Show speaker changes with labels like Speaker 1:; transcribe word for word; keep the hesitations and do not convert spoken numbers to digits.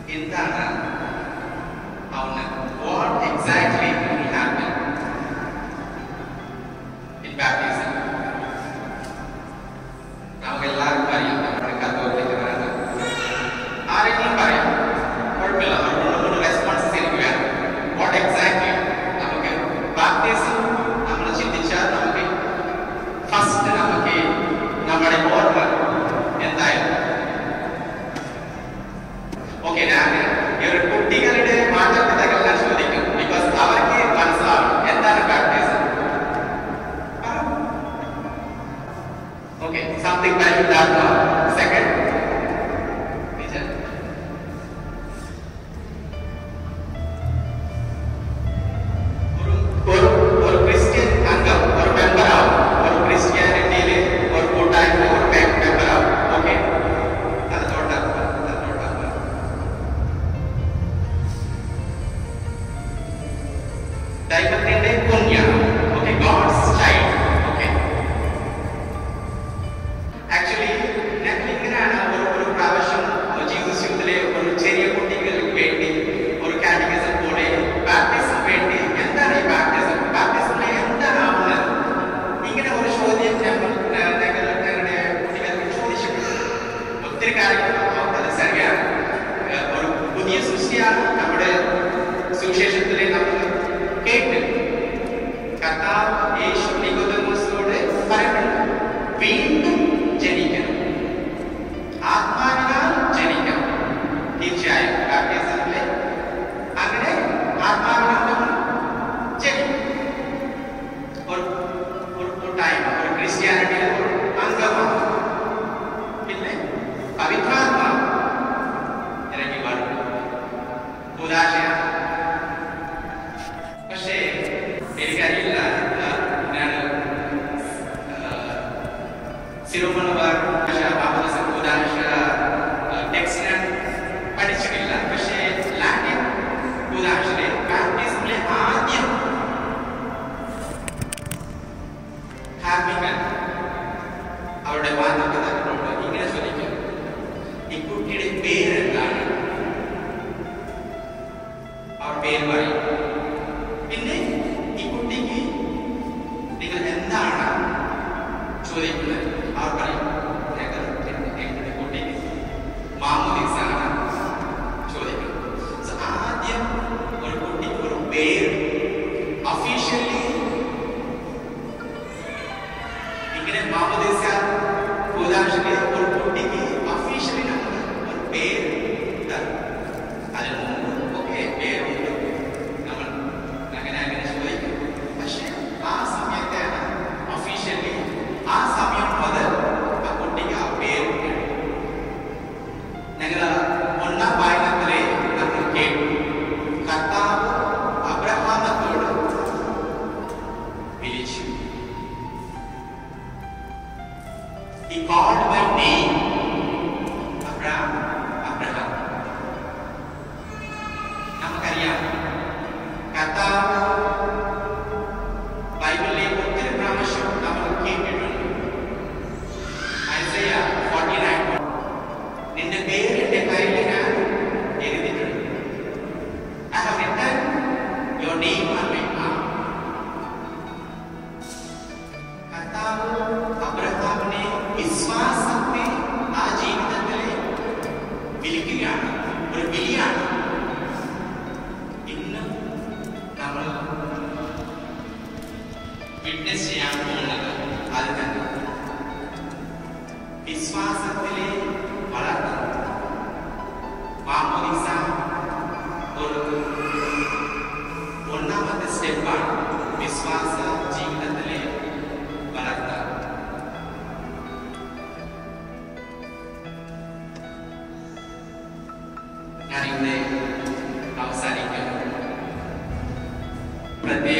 Speaker 1: എന്താണ് അവന് what exactly will happen in baptism? നമുക്ക് എല്ലാവർക്കും അറിയാം, നമ്മുടെ കത്തോലിക്കരാണ്. ആരെങ്കിലും പറയാം, കുഴപ്പമില്ല, അവരോട് റെസ്പോൺസസ് എനിക്ക് വേണം. വാട്ട് എക്സാക്ട്ലി നമുക്ക് ബാപ്റ്റിസം നമ്മൾ ചിന്തിച്ചാൽ നമുക്ക് ഫസ്റ്റ് നമുക്ക് നമ്മുടെ ഓർമ്മ എന്തായാലും ഓക്കെ. ഞാൻ ഈ ഒരു കുട്ടികളുടെ മാതാപിതാക്കളെല്ലാം ചോദിക്കും, ബിക്കോസ് അവർക്ക് മനസ്സിലാവും എന്താണ് baptism. Okay, something that you don't know. Second teacher, ഒരു ഒരു ഒരു ക്രിസ്ത്യൻ അംഗം ഒരു മെമ്പർ ആവും, ഒരു ക്രിസ്ത്യാനിറ്റിയിൽ ഒരു കൂട്ടായ്മ ഒരു മെമ്പർ ആവും. ഓക്കെ, അത് നോട്ടാ ദൈവത്തിന്റെ കുഞ്ഞ്. Okay, God's child. Okay, actually ഞങ്ങൾ ഇങ്ങനെയാണ് ഒരു ഒരു പ്രാവശ്യം ജീസസ് യൂത്തിലെ ഒരു ചെറിയ കുട്ടികൾക്ക് വേണ്ടി ഒരു കാറ്റഗിസം പോലെ ബാപ്റ്റിസം വേണ്ടി എന്താണ് ഈ ബാപ്റ്റിസം, ബാപ്റ്റിസം എന്താണ് ആവുന്നത്, ഇങ്ങനെ ഒരു ചോദ്യം ഞങ്ങൾ ഞങ്ങളുടെ കുട്ടികൾക്ക് ചോദിച്ചിട്ടുണ്ട്. ഒത്തിരി കാര്യങ്ങൾ അത് ശരിയാണ്. ഒരു പുതിയ സൃഷ്ടിയാണ് നമ്മുടെ സുവിശേഷത്തിലെ നമ്മൾ കേട്ട് കർത്താവ് യേശു നിക്കോദെമോസിനോട് പറയുന്നുണ്ട്, വീണ്ടും ജനിക്കണം, ആത്മാവിനാൽ ജനിക്കണം. തീർച്ചയായും ബാപ്റ്റിസത്തിലെ അങ്ങനെ ആത്മാവിനാൽ നമ്മൾ ജനിക്കും. ഒരു ഒരു കൂട്ടായ്മ ഒരു ക്രിസ്ത്യാനിറ്റിയിൽ ഒരു അംഗമാണ്. പിന്നെ പവിത്രാത്മാവ് ഇറങ്ങി വരും, ഉദാശയാണ്. പക്ഷേ എനിക്കറിയില്ല, ഞാൻ സിറോമലബാർ ഉദാശ ടെക്സ്റ്റ് ഞാൻ പഠിച്ചിട്ടില്ല. പക്ഷേ ലാറ്റിൻ ഉദാശയിലെ ബാപ്റ്റിസത്തിലെ ആദ്യം ഹാപ്പിക്കാൻ അവരുടെ മാതാപിതാക്കളോട് ഇങ്ങനെ ചോദിക്കും, ഈ കുട്ടിയുടെ പേരെന്താണ്? അവർ പേര് പറയും. പിന്നെ ഈ കുട്ടിക്ക് നിങ്ങൾ എന്താണ് ചോദിക്കുന്നത്? അവർ പറയും, ഞങ്ങൾ എന്റെ കുട്ടിക്ക് മാമോദിസയാണ് ചോദിക്കുന്നത്. ആദ്യം ഒരു കുട്ടിക്ക് ഒരു പേര് ഒഫീഷ്യലി ഇങ്ങനെ മാമോദിസ ഉദാശയിലെ ഒരു കുട്ടിക്ക് ഒഫീഷ്യലി നമ്മൾ ഒരു പേര് തരും. അതിന് മുമ്പ് ഓക്കെ പേരുണ്ട്, നമ്മൾ അങ്ങനെ അങ്ങനെ ചോദിക്കും. പക്ഷെ ആ സമയത്താണ് ഒഫീഷ്യലി ആ സമയം മുതൽ ആ കുട്ടിക്ക് ആ പേര് ഞങ്ങൾ ഒന്നാം വായനത്തിലെ നമ്മൾ കേട്ടു. കർത്താവ് അബ്രഹാമത്തോട് വിളിച്ചു. He called by name Abraham, Abraham. നമുക്കറിയാം കർത്താവ് ബൈബിളിലെ ഒത്തിരി പ്രാവശ്യം നമ്മൾ കേട്ടിട്ടുണ്ട്. ഐസയ നാൽപ്പത്തിയൊൻപത്, നിന്റെ പേര് എന്റെ കയ്യിൽ ഞാൻ എഴുതിയിട്ടുണ്ട്. I have written your name on my heart. കർത്താവ് അബ്രഹാമിനെ വിശ്വാസത്തെ ആ ജീവിതത്തിൽ വിളിക്കുകയാണ്, ഒരു വിളിയാണ്. ഇന്ന് നമ്മൾ വിറ്റ്നസ് ചെയ്യാൻ പോകുന്നത് അത് തന്നെ, വിശ്വാസത്തിലെ വളർത്തുക. മാമോദിസ ഒരു ഒന്നാമത്തെ സ്റ്റെപ്പാണ് വിശ്വാസ ജീവിതത്തിലെ വളർത്തുക. ഞാനിവിടെ അവസാനിക്കുന്നു. പ്രത്യേക